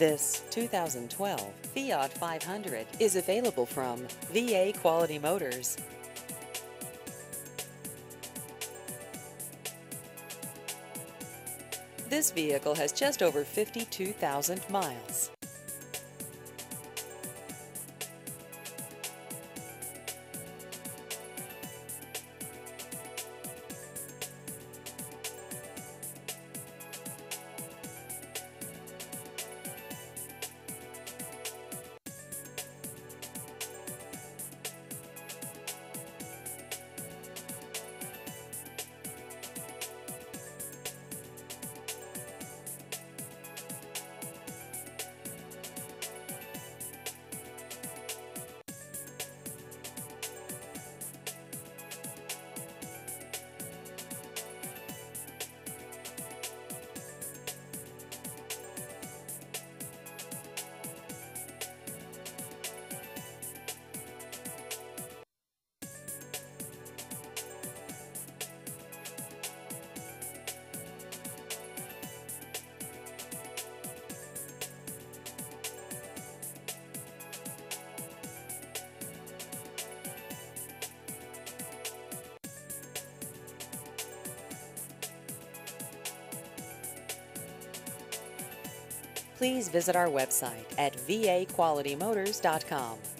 This 2012 Fiat 500 is available from VA Quality Motors. This vehicle has just over 52,000 miles. Please visit our website at vaqualitymotors.com.